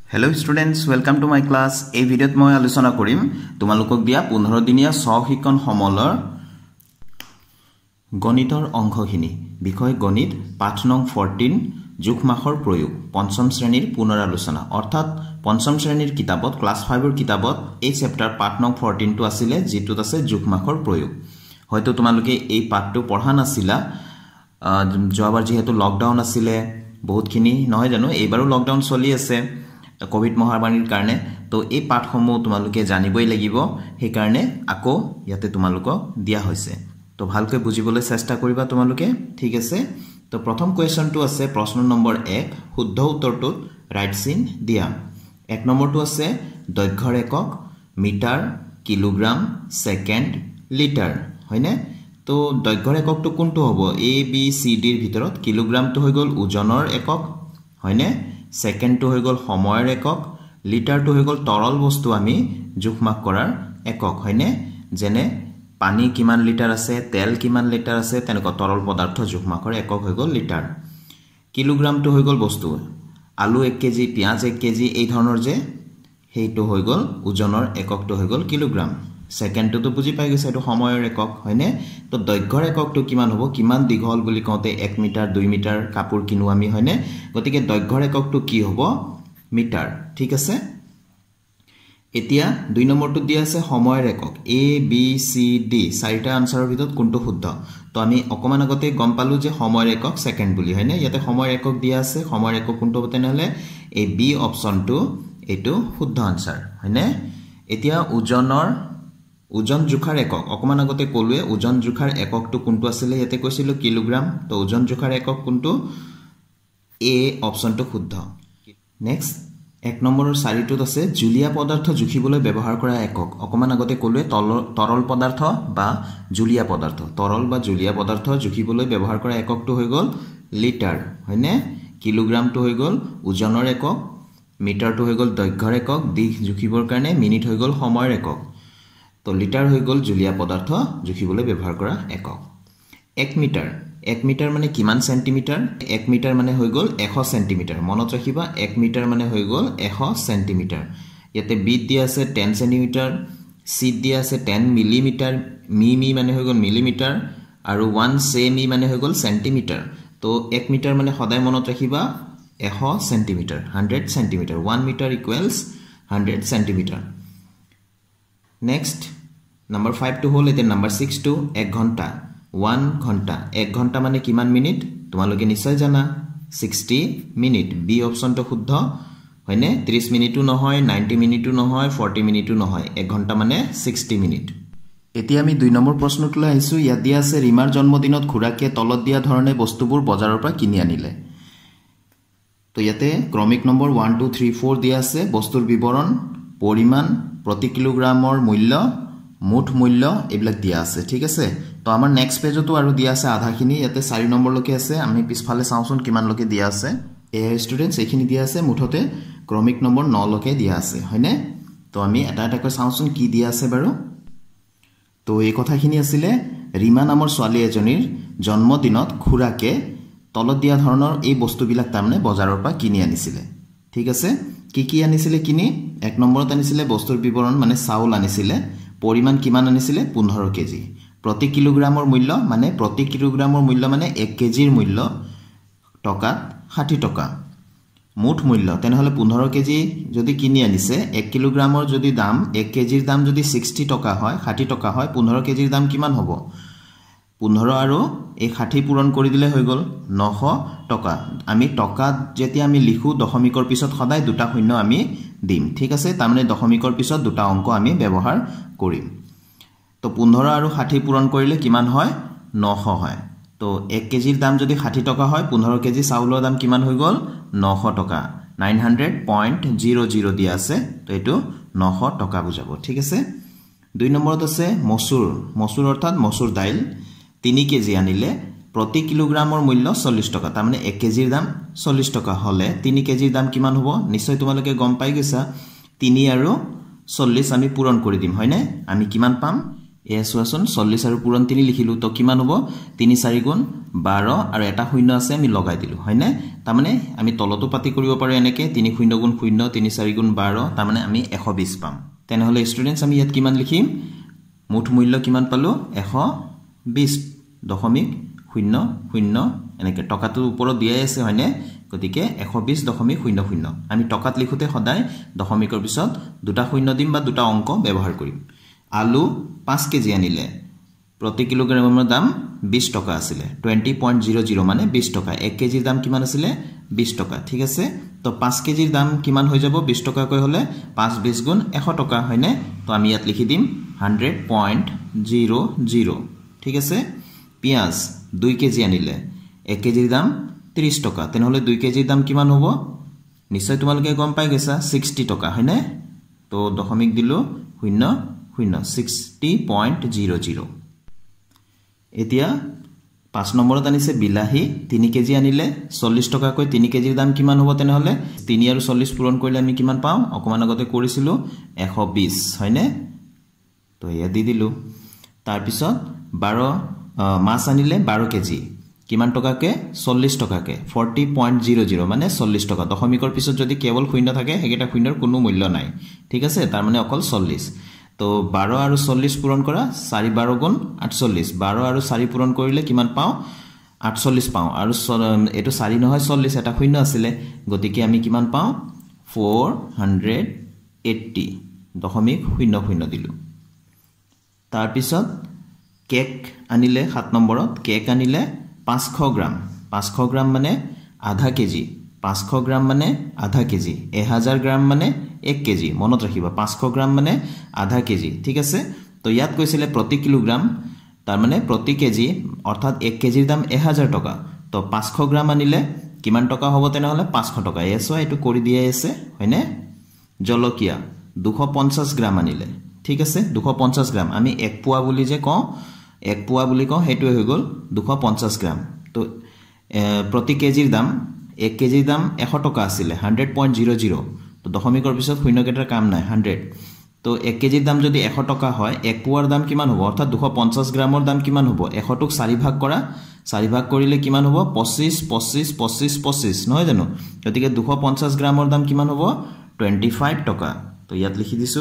Hello students, welcome to my class. এই ভিডিওত মই আলোচনা কৰিম তোমালোকক দিয়া 15 দিনীয়া সহশিক্ষণ সমলৰ গণিতৰ অংশখিনি বিষয় গণিত পাঠ নং 14 জোখমাখৰ প্ৰয়োগ পঞ্চম শ্ৰেণীৰ পুনৰ আলোচনা অৰ্থাৎ পঞ্চম শ্ৰেণীৰ কিতাপত ক্লাস 5 ৰ কিতাপত এই চেপ্টাৰ পাঠ নং 14 টো আছিল যেটোত আছে জোখমাখৰ প্ৰয়োগ হয়তো তোমালোকে এই পাঠটো পঢ়া নাছিলা যোৱাবাৰ যেহেতু লকডাউন আছিল বহুতখিনি নহয় জানো এইবাৰো লকডাউন চলি আছে কোভিড মহামাৰীৰ কাৰণে তো এই পাঠসমূহ তোমালোকে জানিবই লাগিব সেই কাৰণে আকৌ ইয়াতে তোমালোকক দিয়া হৈছে তো ভালকৈ বুজিবলৈ চেষ্টা কৰিবা তোমালোকে ঠিক আছে তো প্ৰথম কোৱেশ্চনটো আছে প্ৰশ্ন নম্বৰ 1 শুদ্ধ উত্তৰটো ৰাইট চিন দিয়া এক নম্বৰটো আছে দৈৰ্ঘ্যৰ একক মিটাৰ কিলোগ্ৰাম সেকেন্ড লিটাৰ হয়নে তো দৈৰ্ঘ্যৰ এককটো কোনটো হ'ব এ বি সি ডি ৰ ভিতৰত কিলোগ্ৰামটো হৈ গল ওজনৰ একক হয়নে সেকেন্ড to হৈ গল সময়ৰ একক লিটাৰ to হৈ গল তৰল বস্তু আমি জোখমাখ কৰাৰ একক হয়নে যেনে পানী কিমান লিটাৰ আছে তেল কিমান লিটাৰ আছে তেনেকৈ তৰল পদাৰ্থ জোখমাখৰ একক হৈ গল লিটাৰ কিলোগ্ৰাম to হৈ গল বস্তু আলু 1 কেজি পিয়াজ 1 কেজি এই ধৰণৰ যে হেইটো হৈ গল ওজনৰ এককটো হৈ গল কিলোগ্ৰাম সেকেন্ড to বুজি পাই গৈছে এটো সময়ৰ একক হয়নে তো দৈৰ্ঘ্যৰ এককটো কিমান হ'ব কিমান দীঘল বুলি কওঁতে 1 মিটাৰ 2 মিটাৰ কাপোৰ কিনো আমি হয়নে গতিকে দৈৰ্ঘ্যৰ এককটো কি হ'ব মিটাৰ ঠিক আছে এতিয়া 2 নম্বৰটো দিয়া আছে সময়ৰ একক এ বি সি ডি চাৰিটা আনসাৰৰ ভিতৰত কোনটো শুদ্ধ তো আমি অকমান আগতে গম পালো যে সময়ৰ একক সেকেন্ড বুলি হয়নে ইয়াতে সময়ৰ একক দিয়া আছে সময়ৰ একক কোনটো হ'ব তেনেহলে এই বি অপচনটো এটো শুদ্ধ আনসাৰ হয়নে এতিয়া ওজন জোখাৰ একক অকমান আগতে কলুৱে ওজন জোখাৰ এককটো কোনটো আছিল ইয়াতে কৈছিল কিলোগ্ৰাম তো ওজন জোখাৰ একক কোনটো এ অপচনটো শুদ্ধ নেক্সট এক নম্বৰৰ চাৰিটোত আছে জুলীয়া পদাৰ্থ জুখিবলৈ ব্যৱহাৰ কৰা একক অকমান আগতে কলুৱে তৰল পদাৰ্থ বা জুলীয়া পদাৰ্থ তৰল বা জুলীয়া পদাৰ্থ জুখিবলৈ ব্যৱহাৰ কৰা এককটো হৈ গল লিটাৰ হয়নে কিলোগ্ৰামটো হৈ গল ওজনৰ একক মিটাৰটো হৈ গল দৈৰ্ঘ্যৰ একক দিশ জুখিবৰ কাৰণে মিনিট হৈ গল সময়ৰ একক তো লিটাৰ হৈ গল জুলীয়া পদাৰ্থ জুখিবলৈ ব্যৱহাৰ কৰা একক 1 মিটাৰ মানে কিমান সেন্টিমিটাৰ 1 মিটাৰ মানে হৈ গল 100 সেন্টিমিটাৰ মনত ৰাখিবা 1 মিটাৰ মানে হৈ গল 100 সেন্টিমিটাৰ ইয়াতে বি দিয়া আছে 10 সেন্টিমিটাৰ সি দিয়া আছে 10 মিলিমিটাৰ মি মানে হৈ গল মিলিমিটাৰ আৰু 1 সেমি মানে হৈ গল সেন্টিমিটাৰ তো 1 মিটাৰ মানে সদায় মনত ৰাখিবা 100 centimetre 100 centimetre 1 metre equals 100 centimetre next number 5 to hole number 6 to 1 ঘন্টা 1 ঘন্টা 1 ঘন্টা মানে কিমান মিনিট তোমালোকে নিশ্চয় জানা 60 মিনিট বি অপচন তো শুদ্ধ হয়নে 30 মিনিটও নহয় 90 মিনিটও নহয় 40 মিনিটও নহয় 1 ঘন্টা মানে 60 মিনিট এতিয়া আমি 2 নম্বৰ প্ৰশ্নটোলৈ আহিছো ইয়াত দিয়া আছে ৰিমাৰ জন্মদিনত খুৰাকে তলত দিয়া ধৰণে বস্তুবোৰ বজাৰৰ পৰা কিনি আনিলে তো ইয়াতে ক্ৰমিক নম্বৰ 1 2 3 4 দিয়া আছে বস্তুৰ বিৱৰণ পৰিমাণ প্ৰতি কিলোগ্ৰামৰ মূল্য মুঠ মূল্য এইবিলাক দিয়া আছে ঠিক আছে তো আমাৰ নেক্সট পেজতো আৰু দিয়া আছে আধাখিনি ইয়াতে 4 নম্বৰ লকে আছে আমি পিছফালে চাওঁচোন কিমান লকে দিয়া আছে এ ষ্টুডেন্টস এইখিনি দিয়া আছে মুঠতে ক্ৰমিক নম্বৰ 9 লকে দিয়া আছে হয়নে তো আমি এটা এটাকৈ চাওঁচোন কি দিয়া আছে বাৰু তো এই কথাখিনি আছিল ৰীমা নামৰ ছোৱালী এজনীৰ জন্মদিনত খুৰাকে তলত দিয়া ধৰণৰ এই বস্তুবিলাক তাৰমানে বজাৰৰ পৰা কিনি আনিছিল ঠিক আছে কি আনিছিল কিনি এক নম্বৰত আনিছিল বস্তুৰ বিৱৰণ মানে চাউল আনিছিল পৰিমাণ কিমান আনিছিল 15 কেজি প্ৰতি কিলোগ্ৰামৰ মূল্য মানে প্ৰতি কিলোগ্ৰামৰ মূল্য মানে 1 কেজিৰ মূল্য টকা 60 টকা মুঠ মূল্য তেনেহলে 15 কেজি যদি কিনি আনিছে 1 কিলোগ্ৰামৰ যদি দাম 1 কেজিৰ দাম যদি 60 টকা হয় 60 টকা হয় 15 কেজিৰ দাম কিমান হ'ব 15 আৰু এই 60 পূৰণ কৰি দিলে হৈ গল 900 টকা আমি টকা যেতিয়া আমি লিখো দশমিকৰ পিছত সদায় দুটা শূন্য আমি দিম ঠিক আছে তাৰ মানে দশমিকৰ পিছত দুটা অংক আমি ব্যৱহাৰ কৰিম তো 15 আৰু 60 পূৰণ কৰিলে কিমান হয় 900 হয় তো 1 কেজিৰ দাম যদি 60 টকা হয় 15 কেজি চাউলৰ দাম কিমান হৈ গল 900 টকা 900.00 দিয়া আছে তো এটো 900 টকা বুজাব ঠিক আছে 2 নম্বৰত আছে মসুৰ অৰ্থাৎ মসুৰ দাইল 3 কেজি আনিলে প্ৰতি কিলোগ্ৰামৰ মূল্য 40 টকা তাৰ মানে 1 কেজিৰ দাম 40 টকা হলে 3 কেজিৰ দাম কিমান হ'ব নিশ্চয় তোমালোকে গম পাই গৈছা 3 আৰু 40 আমি পূৰণ কৰি দিম হয়নে আমি কিমান পাম এ চোৱাচোন 40 আৰু পূৰণ 3 লিখিলো তো কিমান হ'ব 3 4 গুণ 12 আৰু এটা শূন্য আছে আমি লগাই দিলো হয় না তাৰ মানে আমি তলতো পাতি কৰিব পাৰো এনেকে 3 শূন্য গুণ 0 3 4 গুণ 12 তাৰ মানে আমি 120 পাম তেনেহলে স্টুডেন্টস আমি ইয়াত কিমান লিখিম মুঠ মূল্য কিমান পালো 120.00 এনেকে টকাটো ওপৰত দিয়াই আছে হয়নে গতিকে 120.00 আমি টকাত লিখোতে সদায় দশমিকৰ পিছত দুটা শূন্য দিম বা দুটা অংক ব্যৱহাৰ কৰিম আলু 5 কেজি আনিলে প্ৰতি কিলোগ্ৰামৰ দাম 20 টকা আছিল 20.00 মানে 20 টকা 1 কেজিৰ দাম কিমান আছিল 20 টকা ঠিক আছে তো 5 কেজিৰ দাম কিমান হৈ যাব 20 টকা কৈ হলে 5 20 গুণ 100 টকা হয়নে তো আমি ইয়াত লিখি দিম 100.00 ঠিক আছে পিয়াজ 2 কেজি আনিলে 1 কেজিৰ দাম 30 টকা তেনেহলে 2 কেজিৰ দাম কিমান হ'ব নিশ্চয় তোমালোকে গম পাই গৈছা 60 টকা হয়নে তো দশমিক দিলো 60.00 এতিয়া 5 নম্বৰত আনিছে বিলাহী 3 কেজি আনিলে 40 টকা কৈ 3 কেজিৰ দাম কিমান হ'ব তেনেহলে 3 আৰু 40 পূৰণ কৰিলে আমি কিমান পাওঁ অকমান আগতে কৰিছিলো 120 হয়নে তো ইয়া দি দিলো তাৰ পিছত 12 মাছ আনিলে 12 কেজি কিমান টকাকে 40 টকাকে 40.00 মানে 40 টকা দশমিকৰ পিছত যদি কেৱল শূন্য থাকে হেগেটা শূন্যৰ কোনো মূল্য নাই ঠিক আছে তাৰ মানে অকল 40 তো 12 আৰু 40 পূৰণ কৰা 4 12 গুণ 48 12 আৰু 4 পূৰণ কৰিলে কিমান পাওঁ 48 পাওঁ আৰু এটো 4 নহয় 40 এটা শূন্য আছিল গতিকে আমি কিমান পাওঁ 480.00 দিলো তাৰ পিছত কেক আনিলে 7 নম্বৰত কেক আনিলে 500 গ্ৰাম মানে আধা কেজি 500 গ্ৰাম মানে আধা কেজি 1000 গ্ৰাম মানে 1 কেজি মনত ৰাখিবা 500 গ্ৰাম মানে আধা কেজি ঠিক আছে তো ইয়াত কৈছিলে প্ৰতি কিলোগ্ৰাম তাৰ মানে প্ৰতি কেজি অৰ্থাৎ 1 কেজিৰ দাম 1000 টকা তো 500 গ্ৰাম আনিলে কিমান টকা হ'ব তেনেহলে 500 টকা এসো এটো কৰি দিয়া আছে হয়নে জলকীয়া 250 গ্ৰাম আনিলে ঠিক আছে 250 গ্ৰাম আমি 1 পোৱা বুলি যে কওঁ 1 পোৱা বুলি কওঁ হেতু হৈ গল 250 গ্ৰাম তো প্ৰতি কেজিৰ দাম 1 কেজিৰ দাম 100 টকা আছিল 100.00 তো দশমিকৰ পিছত শূন্য কেটাৰ কাম নাই 100 তো 1 কেজিৰ দাম যদি 100 টকা হয় 1 পোৱাৰ দাম কিমান হ'ব অৰ্থাৎ 250 গ্ৰামৰ দাম কিমান হ'ব 100 টক 4 ভাগ কৰা 4 ভাগ কৰিলে কিমান হ'ব 25 25 25 25 নহয় জানো গতিকে 250 গ্ৰামৰ দাম কিমান হ'ব 25 টকা তো ইয়াত লিখি দিছো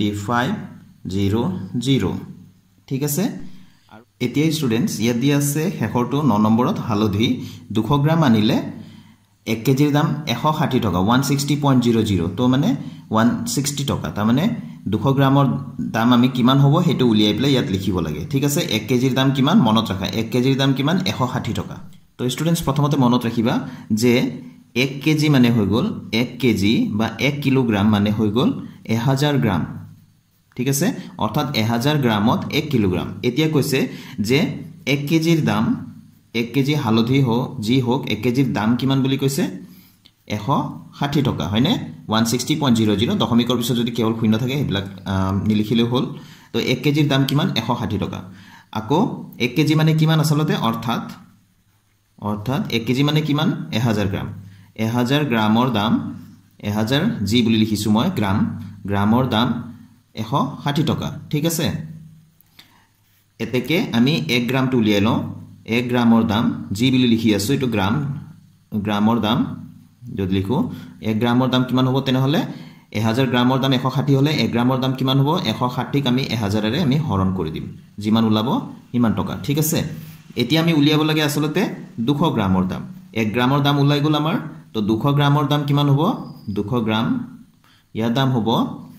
2500 ঠিক আছে আৰু এতিয়া স্টুডেন্টস ইয়াত দি আছে হেকৰটো 9 নম্বৰত হালধি 200 গ্ৰাম আনিলে 1 কেজিৰ দাম 160 টকা 160.00 তো মানে 160 টকা তা মানে 200 গ্ৰামৰ দাম আমি কিমান হ'ব হেতু উলিয়াই প্লে ইয়াত লিখিব লাগে ঠিক আছে 1 কেজিৰ দাম কিমান মনত ৰাখা 1 কেজিৰ দাম কিমান 160 টকা তো স্টুডেন্টস প্ৰথমতে মনত ৰাখিবা যে 1 কেজি মানে হৈ গল 1 কেজি বা 1 কিলোগ্ৰাম মানে হৈ গল 1000 গ্ৰাম ঠিক আছে অৰ্থাৎ 1000 গ্ৰামত 1 কিলোগ্ৰাম এতিয়া কৈছে যে 1 কেজিৰ দাম 1 কেজি হালধি জি হোক 1 কেজিৰ দাম কিমান বুলি কৈছে 160 টকা হয়নে 160.00 দশমিকৰ পিছত যদি কেৱল শূন্য থাকে হেবিলাক নিলিখিলে হল তো 1 কেজিৰ দাম কিমান 160 টকা আকৌ 1 কেজি মানে কিমান আসলতে অৰ্থাৎ 1 কেজি মানে কিমান 1000 গ্ৰাম 1000 গ্ৰামৰ দাম 1000 জি বুলি লিখিছো মই গ্ৰামৰ দাম 160 টকা ঠিক আছে এতেকে আমি 1 গ্ৰাম টো উলিয়াই লওঁ 1 গ্ৰামৰ দাম জি বুলি লিখি আছো এটো গ্ৰামৰ দাম যদি লিখো 1 গ্ৰামৰ দাম কিমান হ'ব তেনেহলে 1000 গ্ৰামৰ দাম 160 হলে 1 গ্ৰামৰ দাম কিমান হ'ব 160 ক আমি 1000 ৰে আমি হৰণ কৰি দিম যিমান উলাব ইমান টকা ঠিক আছে এতিয়া আমি উলিয়াব লাগে আসলতে 200 গ্ৰামৰ দাম 1 গ্ৰামৰ দাম উলাই গল আমাৰ তো 200 গ্ৰামৰ দাম কিমান হ'ব 200 গ্ৰাম ইয়াৰ দাম হ'ব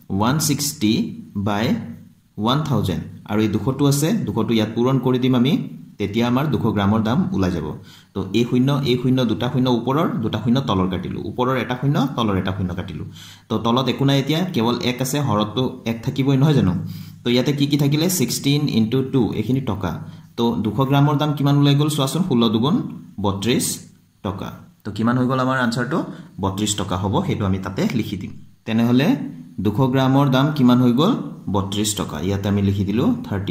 160/1000 আৰু এই 200 টো আছে 200 টো ইয়াত পূৰণ কৰি দিম আমি তেতিয়া আমাৰ 200 গ্ৰামৰ দাম উলাই যাব তো এই শূন্য দুটা শূন্য ওপৰৰ দুটা শূন্য তলৰ কাটিলো ওপৰৰ এটা শূন্য তলৰ এটা শূন্য কাটিলো তো তলত একো নাই এতিয়া কেৱল 1 আছে হৰতো 1 থাকিবই নহয় জানো তো ইয়াতে কি থাকিলে 16 * 2 এখিনি টকা তো 200 গ্ৰামৰ দাম কিমান উলাই গল চোৱাচোন 16 দুগুণ 32 টকা তো কিমান হৈ গল আমাৰ আনসাৰটো 32 টকা হ'ব হেতু আমি তাতে লিখি দিম তেনেহলে 200 গ্ৰামৰ দাম কিমান হৈ গল 32 টকা ইয়াতে আমি লিখি দিলো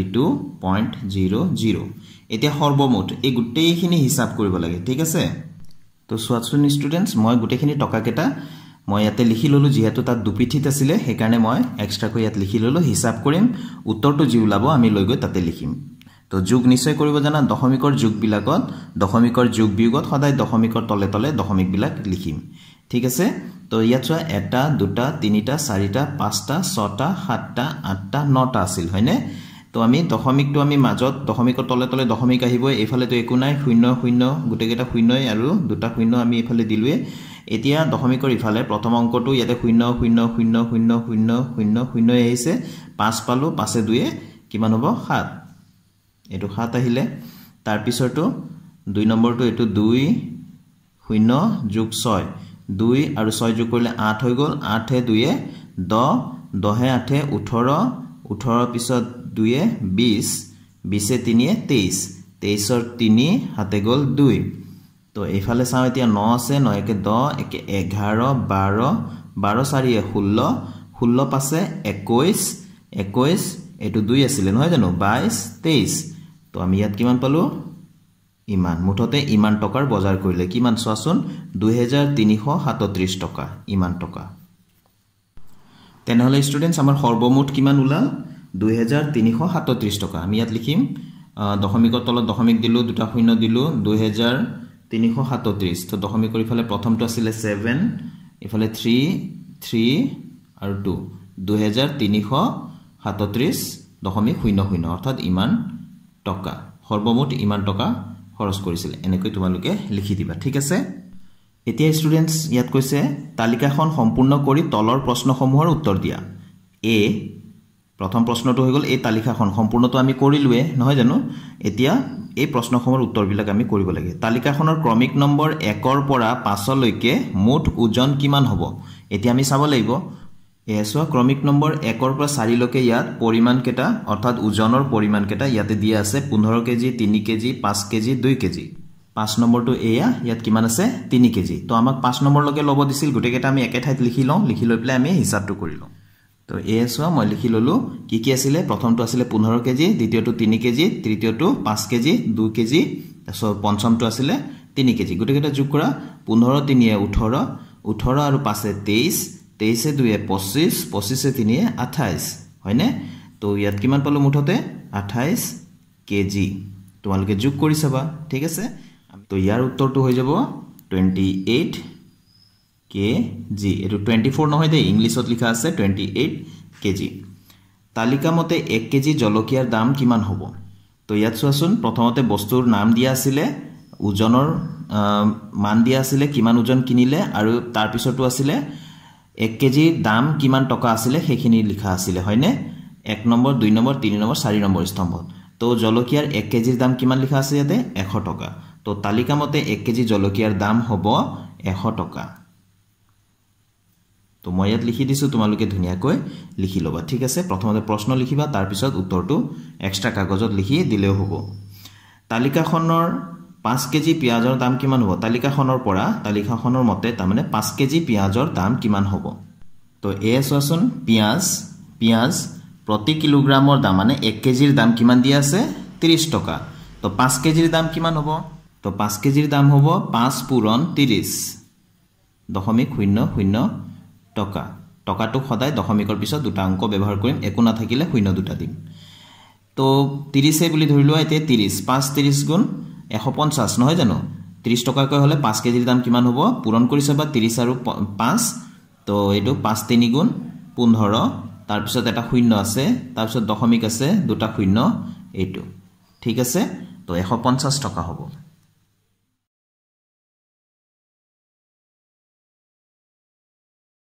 32.00 এতিয়া সৰ্বমুঠ এই গুটেইখিনি হিসাব কৰিব লাগে ঠিক আছে তো সোৱাচোন স্টুডেন্টস মই গুটেইখিনি টকা কেটা মই ইয়াতে লিখি ললো যেহেতু তাত দুপিঠিত আছিল সেইকাৰণে মই এক্সট্ৰা কৈ ইয়াত লিখি ললো হিসাব কৰিম উত্তৰটো যি ওলাব আমি লৈ গৈ তাতে লিখিম তো যোগ নিশ্চয় কৰিব জানা দশমিকৰ যোগ বিলাকত দশমিকৰ যোগ বিয়োগত সদায় দশমিকৰ তলে তলে দশমিক বিলাক লিখিম ঠিক আছে তো ইয়াত চোৱা এটা দুটা তিনিটা চাৰিটা পাঁচটা ছটা সাতটা আঠটা নটা আছিল হয়নে তো আমি দশমিকটো আমি মাজত দশমিকৰ তলে তলে দশমিক আহিব এফালে তো একো নাই শূন্য শূন্য গুটেকেটা শূন্যই আৰু দুটা শূন্য আমি এফালে দিলুৱে এতিয়া দশমিকৰ ইফালে প্ৰথম অংকটো ইয়াতে শূন্য শূন্য শূন্য শূন্য শূন্য শূন্য শূন্য আহিছে 5 পালো 5 এ 2 এ কিমান হ'ব 7 এটো 7 আহিলে তাৰ পিছৰটো 2 নম্বৰটো এটো 2 শূন্য যোগ 6 2 আৰু 6 যোগ কৰিলে 8 হৈ গল 8 এ 2 এ 10 10 এ 8 এ 18 18 পিছত 2 এ 20 20 এ 3 এ 23 23 ৰ 3 হাতে গল 2 তো এইফালে চাও এতিয়া 9 আছে 9 একে 10 একে 11 12 12 4 এ 16 16 পাছে 21 21 এটো 2 আছিল নহয় জানো 22 23 তো আমি ইয়াত কিমান পালো ইমান মুঠতে ইমান টকাৰ বজাৰ কৰিলে কিমান চোৱাচোন 2337 টকা ইমান টকা তেনেহলে স্টুডেন্টস আমাৰ সৰ্বমুঠ কিমান উলাল 2337 টকা আমি ইয়াত লিখিম দশমিকৰ তলত দশমিক দিলো দুটা শূন্য দিলো 2337 তো দশমিকৰ ইফালে প্ৰথমটো আছিল 7 ইফালে 3 3 আৰু 2 2337.00 অৰ্থাৎ ইমান টকা সৰ্বমুঠ ইমান টকা খৰচ কৰিছিল এনেকৈ তোমালোকে লিখি দিবা ঠিক আছে এতিয়া স্টুডেন্টস ইয়াত কৈছে তালিকাখন সম্পূৰ্ণ কৰি তলৰ প্ৰশ্নসমূহৰ উত্তৰ দিয়া এ প্ৰথম প্ৰশ্নটো হৈ গল এই তালিকাখন সম্পূৰ্ণটো আমি কৰিলুৱে নহয় জানো এতিয়া এই প্ৰশ্নসমূহৰ উত্তৰবিলাক আমি কৰিব লাগে তালিকাখনৰ ক্ৰমিক নম্বৰ 1 ৰ পৰা 5 লৈকে মুঠ ওজন কিমান হ'ব এতিয়া আমি চাব লাগিব এসো ক্ৰমিক নম্বৰ 1 ৰ পৰা 4 লৈকে ইয়াত পৰিমাণ কেটা অৰ্থাৎ ওজনৰ পৰিমাণ কেটা ইয়াতে দিয়া আছে 15 কেজি 3 কেজি 5 কেজি 2 কেজি 5 নম্বৰটো এয়া ইয়াত কিমান আছে 3 কেজি তো আমাক 5 নম্বৰ লৈকে লব দিছিল গুটে কেটা আমি একে ঠাইত লিখি লওঁ লিখি লৈ প্লে আমি হিসাবটো কৰি লওঁ তো এসো মই লিখি ললো কি কি আছিল প্ৰথমটো আছিল 15 কেজি দ্বিতীয়টো 3 কেজি তৃতীয়টো 5 কেজি 2 কেজি তাৰছত পঞ্চমটো আছিল 3 কেজি গুটে কেটা যোগ কৰা 15 3 এ 18 18 আৰু 5 এ 23 23 এ 2 এ 25 25 এ 3 এ 28 হয়নে তো ইয়াত কিমান পালো মুঠতে 28 কেজি তোমালোকে যোগ কৰি চাবা ঠিক আছে তো ইয়াৰ উত্তৰটো হৈ যাব 28 কেজি এটো 24 নহয় দে ইংলিশত লিখা আছে 28 কেজি তালিকা মতে 1 কেজি জলকীয়াৰ দাম কিমান হ'ব তো ইয়াত চোৱাচোন প্ৰথমতে বস্তুৰ নাম দিয়া আছিল ওজনৰ মান দিয়া আছিল কিমান ওজন কিনিলে আৰু তাৰ পিছতো আছিল 1 কেজি দাম কিমান টকা আছিল সেইখিনি লিখা আছিল হয়নে 1 নম্বৰ 2 নম্বৰ 3 নম্বৰ 4 নম্বৰ স্তম্ভত তো জলকীয়াৰ 1 কেজিৰ দাম কিমান লিখা আছে ইয়াতে 100 টকা তো তালিকা মতে 1 কেজি জলকীয়াৰ দাম হ'ব 100 টকা তো মই ইয়াত লিখি দিছো তোমালোকে ধুনিয়াকৈ লিখি লবা ঠিক আছে প্ৰথমতে প্ৰশ্ন লিখিবা তাৰ পিছত উত্তৰটো এক্সট্ৰা কাগজত লিখি দিলেও হ'ব তালিকাখনৰ 5 কেজি পিয়াজৰ দাম কিমান হ'ব তালিকাখনৰ পৰা তালিকাখনৰ মতে তাৰমানে 5 কেজি পিয়াজৰ দাম কিমান হ'ব তো এসোন পিয়াজ প্ৰতি কিলোগ্ৰামৰ দাম মানে 1 কেজিৰ দাম কিমান দিয়া আছে 30 টকা তো 5 কেজিৰ দাম কিমান হ'ব তো 5 কেজিৰ দাম হ'ব 5 পূৰণ 30 দশমিক 00 টকা টকাটো সদায় দশমিকৰ পিছত দুটা অংক ব্যৱহাৰ কৰিম একো না থাকিলে শূন্য দুটা দিম তো 30 এ বুলি ধৰিলো এতিয়া 30 5 30 গুণ 150 নহয় জানো 30 টকাকৈ হলে 5 কেজিৰ দাম কিমান হ'ব পূৰণ কৰি চাবা 30 আৰু 5 তো এটো 5 3 গুণ 15 তাৰ পিছত এটা শূন্য আছে তাৰ পিছত দশমিক আছে দুটা শূন্য এটো ঠিক আছে তো 150 টকা হ'ব